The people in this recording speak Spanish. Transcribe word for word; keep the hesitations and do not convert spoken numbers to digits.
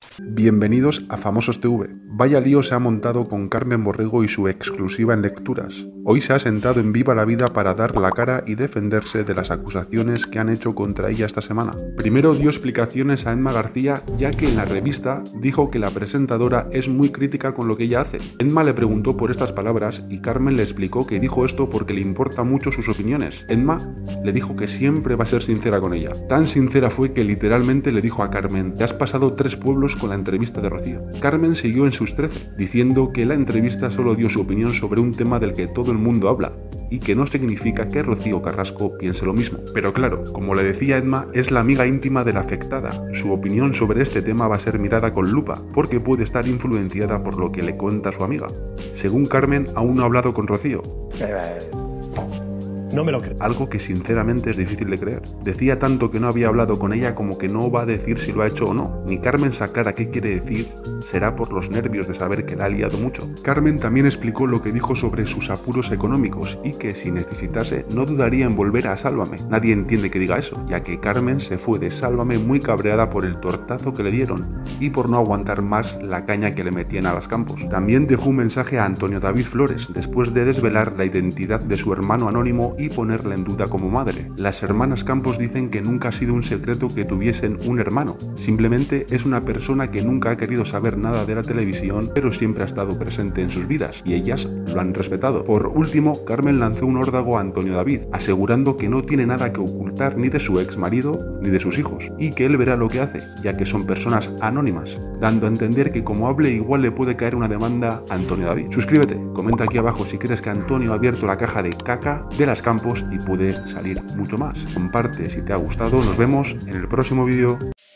Bienvenidos a Famosos T V. Vaya lío se ha montado con Carmen Borrego y su exclusiva en Lecturas. Hoy se ha sentado en Viva la Vida para dar la cara y defenderse de las acusaciones que han hecho contra ella esta semana. Primero dio explicaciones a Emma García, ya que en la revista dijo que la presentadora es muy crítica con lo que ella hace. Emma le preguntó por estas palabras y Carmen le explicó que dijo esto porque le importan mucho sus opiniones. Emma le dijo que siempre va a ser sincera con ella. Tan sincera fue que literalmente le dijo a Carmen: "Te has pasado tres pueblos con la entrevista de Rocío". Carmen siguió en sus trece, diciendo que la entrevista solo dio su opinión sobre un tema del que todo el mundo habla, y que no significa que Rocío Carrasco piense lo mismo. Pero claro, como le decía Emma, es la amiga íntima de la afectada. Su opinión sobre este tema va a ser mirada con lupa, porque puede estar influenciada por lo que le cuenta su amiga. Según Carmen, aún no ha hablado con Rocío. No me lo creo. Algo que sinceramente es difícil de creer. Decía tanto que no había hablado con ella como que no va a decir si lo ha hecho o no. Ni Carmen se aclara qué quiere decir. Será por los nervios de saber que la ha liado mucho. Carmen también explicó lo que dijo sobre sus apuros económicos y que si necesitase no dudaría en volver a Sálvame. Nadie entiende que diga eso, ya que Carmen se fue de Sálvame muy cabreada por el tortazo que le dieron y por no aguantar más la caña que le metían a las Campos. También dejó un mensaje a Antonio David Flores después de desvelar la identidad de su hermano anónimo y ponerla en duda como madre. Las hermanas Campos dicen que nunca ha sido un secreto que tuviesen un hermano, simplemente es una persona que nunca ha querido saber nada de la televisión, pero siempre ha estado presente en sus vidas, y ellas lo han respetado. Por último, Carmen lanzó un órdago a Antonio David, asegurando que no tiene nada que ocultar ni de su ex marido ni de sus hijos, y que él verá lo que hace, ya que son personas anónimas, dando a entender que como hable igual le puede caer una demanda a Antonio David. Suscríbete, comenta aquí abajo si crees que Antonio ha abierto la caja de caca de las Campos y puede salir mucho más. Comparte si te ha gustado, nos vemos en el próximo vídeo.